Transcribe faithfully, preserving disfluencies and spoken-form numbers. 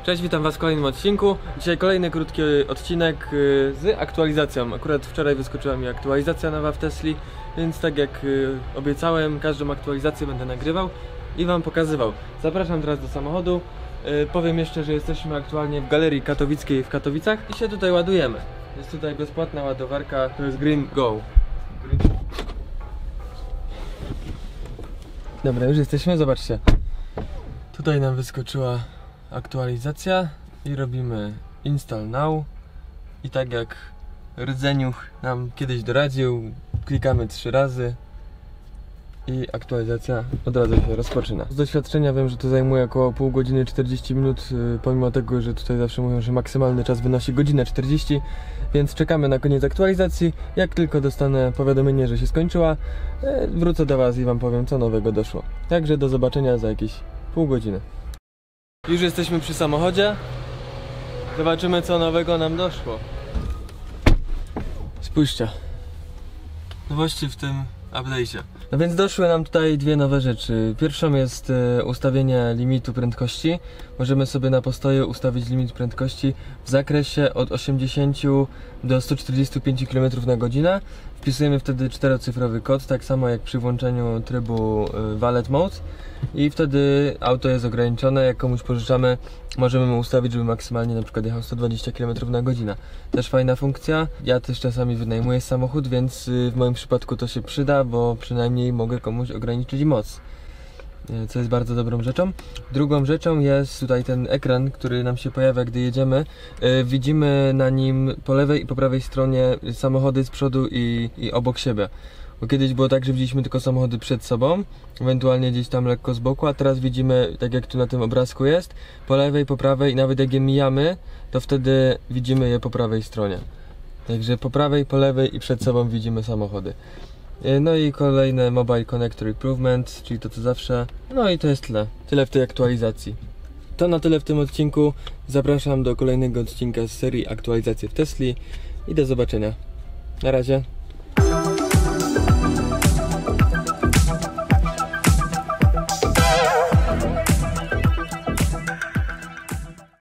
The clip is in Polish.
Cześć, witam was w kolejnym odcinku. Dzisiaj kolejny krótki odcinek z aktualizacją. Akurat wczoraj wyskoczyła mi aktualizacja nowa w Tesli, więc tak jak obiecałem, każdą aktualizację będę nagrywał i wam pokazywał. Zapraszam teraz do samochodu. Powiem jeszcze, że jesteśmy aktualnie w Galerii Katowickiej w Katowicach i się tutaj ładujemy. Jest tutaj bezpłatna ładowarka, to jest Green Go. Green... Dobra, już jesteśmy, zobaczcie. Tutaj nam wyskoczyła aktualizacja i robimy install now i tak jak Rdzeniuch nam kiedyś doradził, klikamy trzy razy i aktualizacja od razu się rozpoczyna. Z doświadczenia wiem, że to zajmuje około pół godziny, czterdzieści minut, pomimo tego, że tutaj zawsze mówią, że maksymalny czas wynosi godzinę czterdzieści, więc czekamy na koniec aktualizacji. Jak tylko dostanę powiadomienie, że się skończyła, wrócę do was i wam powiem, co nowego doszło. Także do zobaczenia za jakieś pół godziny. Już jesteśmy przy samochodzie. Zobaczymy, co nowego nam doszło. Spójrzcie. Nowości w tym update'cie. No więc doszły nam tutaj dwie nowe rzeczy. Pierwszą jest e, ustawienie limitu prędkości. Możemy sobie na postoju ustawić limit prędkości w zakresie od osiemdziesięciu do stu czterdziestu pięciu kilometrów na godzinę. Wpisujemy wtedy czterocyfrowy kod, tak samo jak przy włączeniu trybu e, Wallet Mode. I wtedy auto jest ograniczone. Jak komuś pożyczamy, możemy mu ustawić, żeby maksymalnie na przykład jechał sto dwadzieścia kilometrów na godzinę. Też fajna funkcja. Ja też czasami wynajmuję samochód, więc w moim przypadku to się przyda, bo przynajmniej mogę komuś ograniczyć moc, co jest bardzo dobrą rzeczą. Drugą rzeczą jest tutaj ten ekran, który nam się pojawia, gdy jedziemy. Widzimy na nim po lewej i po prawej stronie samochody z przodu i, i obok siebie. Bo kiedyś było tak, że widzieliśmy tylko samochody przed sobą, ewentualnie gdzieś tam lekko z boku, a teraz widzimy, tak jak tu na tym obrazku jest, po lewej, po prawej i nawet jak je mijamy, to wtedy widzimy je po prawej stronie. Także po prawej, po lewej i przed sobą widzimy samochody. No i kolejne Mobile Connector Improvement, czyli to co zawsze. No i to jest tyle. Tyle w tej aktualizacji. To na tyle w tym odcinku. Zapraszam do kolejnego odcinka z serii Aktualizacje w Tesli i do zobaczenia. Na razie.